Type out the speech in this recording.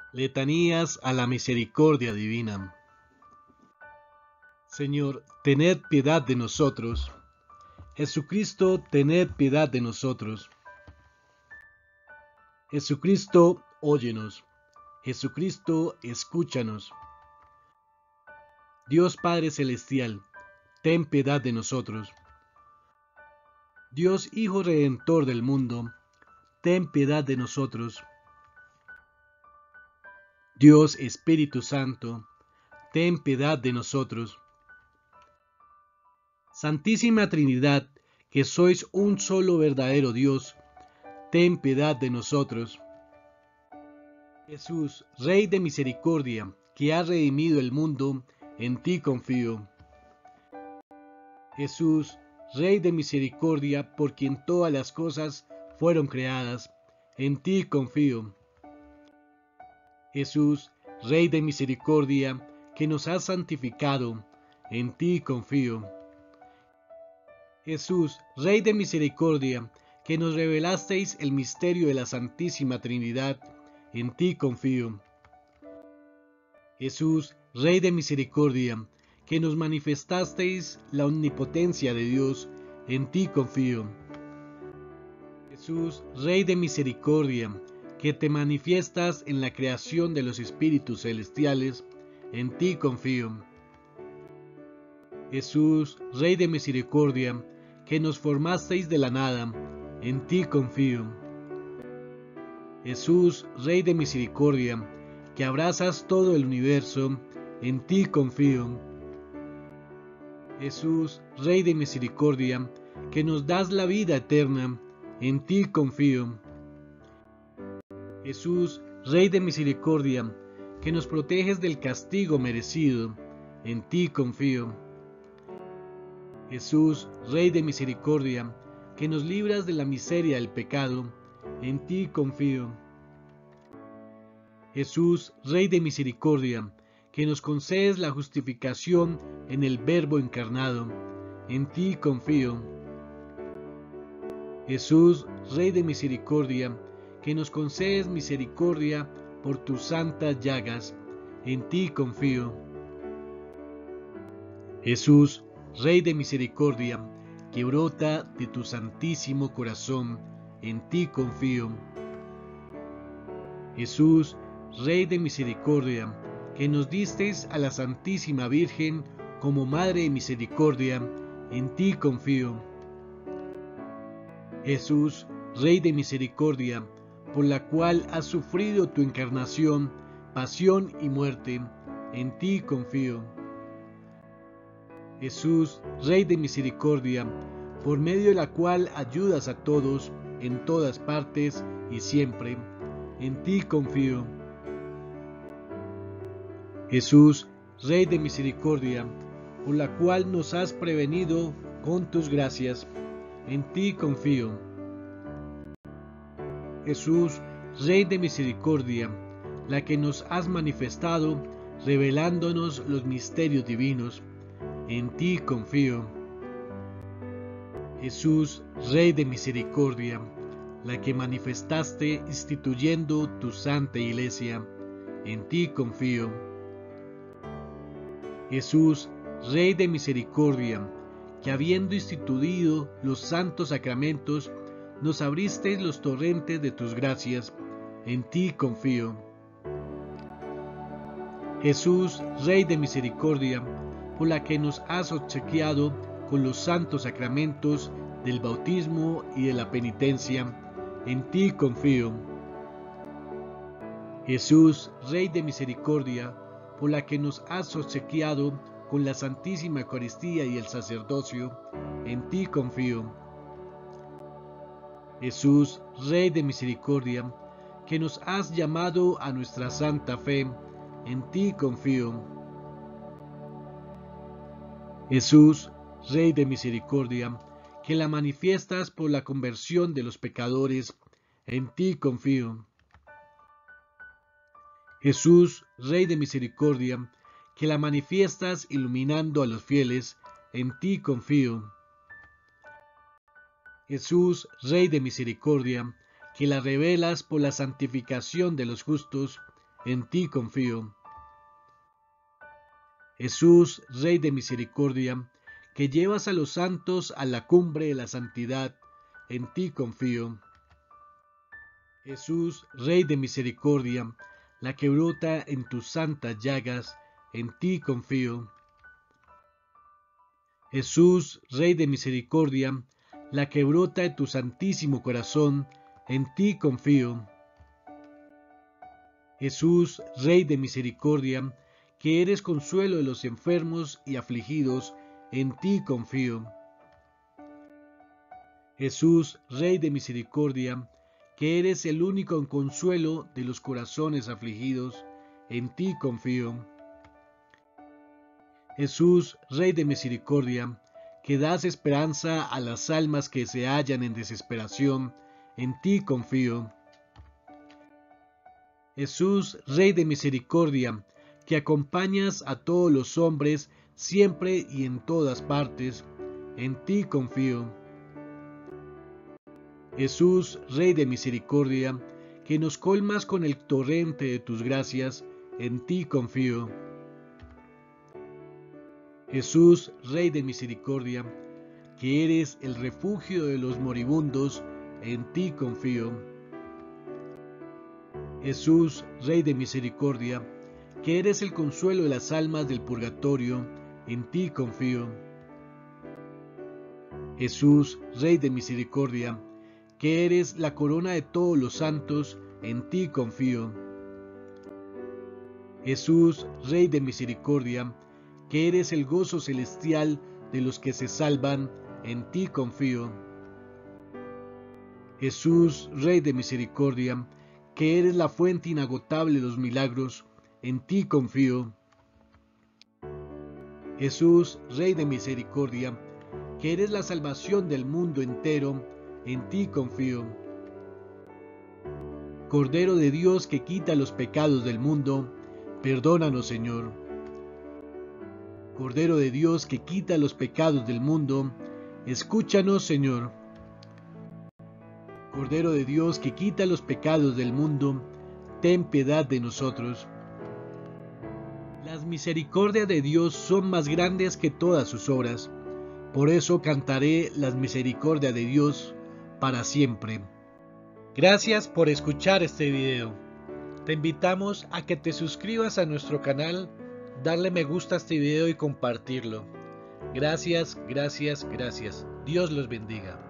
Letanías a la misericordia divina. Señor, tened piedad de nosotros. Jesucristo, tened piedad de nosotros. Jesucristo, óyenos. Jesucristo, escúchanos. Dios Padre Celestial, ten piedad de nosotros. Dios Hijo Redentor del mundo, ten piedad de nosotros. Dios Espíritu Santo, ten piedad de nosotros. Santísima Trinidad, que sois un solo verdadero Dios, ten piedad de nosotros. Jesús, Rey de misericordia, que has redimido el mundo, en ti confío. Jesús, Rey de misericordia, por quien todas las cosas fueron creadas, en ti confío. Jesús, Rey de misericordia, que nos has santificado, en ti confío. Jesús, Rey de misericordia, que nos revelasteis el misterio de la Santísima Trinidad, en ti confío. Jesús, Rey de misericordia, que nos manifestasteis la omnipotencia de Dios, en ti confío. Jesús, Rey de misericordia, que te manifiestas en la creación de los espíritus celestiales, en ti confío. Jesús, Rey de misericordia, que nos formasteis de la nada, en ti confío. Jesús, Rey de misericordia, que abrazas todo el universo, en ti confío. Jesús, Rey de misericordia, que nos das la vida eterna, en ti confío. Jesús, Rey de misericordia, que nos proteges del castigo merecido, en ti confío. Jesús, Rey de misericordia, que nos libras de la miseria del pecado, en ti confío. Jesús, Rey de misericordia, que nos concedes la justificación en el Verbo encarnado, en ti confío. Jesús, Rey de misericordia, que nos concedes misericordia por tus santas llagas, en ti confío. Jesús, Rey de misericordia, que brota de tu santísimo corazón, en ti confío. Jesús, Rey de misericordia, que nos disteis a la Santísima Virgen como Madre de misericordia, en ti confío. Jesús, Rey de misericordia, por la cual has sufrido tu encarnación, pasión y muerte, en ti confío. Jesús, Rey de misericordia, por medio de la cual ayudas a todos, en todas partes y siempre, en ti confío. Jesús, Rey de misericordia, por la cual nos has prevenido con tus gracias, en ti confío. Jesús, Rey de misericordia, la que nos has manifestado, revelándonos los misterios divinos, en ti confío. Jesús, Rey de misericordia, la que manifestaste instituyendo tu santa iglesia, en ti confío. Jesús, Rey de misericordia, que habiendo instituido los santos sacramentos, nos abristeis los torrentes de tus gracias, en ti confío. Jesús, Rey de misericordia, por la que nos has obsequiado con los santos sacramentos del bautismo y de la penitencia, en ti confío. Jesús, Rey de misericordia, por la que nos has obsequiado con la Santísima Eucaristía y el sacerdocio, en ti confío. Jesús, Rey de misericordia, que nos has llamado a nuestra santa fe, en ti confío. Jesús, Rey de misericordia, que la manifiestas por la conversión de los pecadores, en ti confío. Jesús, Rey de misericordia, que la manifiestas iluminando a los fieles, en ti confío. Jesús, Rey de misericordia, que la revelas por la santificación de los justos, en ti confío. Jesús, Rey de misericordia, que llevas a los santos a la cumbre de la santidad, en ti confío. Jesús, Rey de misericordia, la que brota en tus santas llagas, en ti confío. Jesús, Rey de misericordia, la que brota en tu santísimo corazón, en ti confío. Jesús, Rey de misericordia, que eres consuelo de los enfermos y afligidos, en ti confío. Jesús, Rey de misericordia, que eres el único consuelo de los corazones afligidos, en ti confío. Jesús, Rey de misericordia, que das esperanza a las almas que se hallan en desesperación, en ti confío. Jesús, Rey de misericordia, que acompañas a todos los hombres siempre y en todas partes, en ti confío. Jesús, Rey de misericordia, que nos colmas con el torrente de tus gracias, en ti confío. Jesús, Rey de misericordia, que eres el refugio de los moribundos, en ti confío. Jesús, Rey de misericordia, que eres el consuelo de las almas del purgatorio, en ti confío. Jesús, Rey de misericordia, que eres la corona de todos los santos, en ti confío. Jesús, Rey de misericordia, que eres el gozo celestial de los que se salvan, en ti confío. Jesús, Rey de misericordia, que eres la fuente inagotable de los milagros, en ti confío. Jesús, Rey de misericordia, que eres la salvación del mundo entero, en ti confío. Cordero de Dios que quita los pecados del mundo, perdónanos, Señor. Cordero de Dios que quita los pecados del mundo, escúchanos, Señor. Cordero de Dios que quita los pecados del mundo, ten piedad de nosotros. Las misericordias de Dios son más grandes que todas sus obras, por eso cantaré las misericordias de Dios para siempre. Gracias por escuchar este video. Te invitamos a que te suscribas a nuestro canal, darle me gusta a este video y compartirlo. Gracias, gracias, gracias. Dios los bendiga.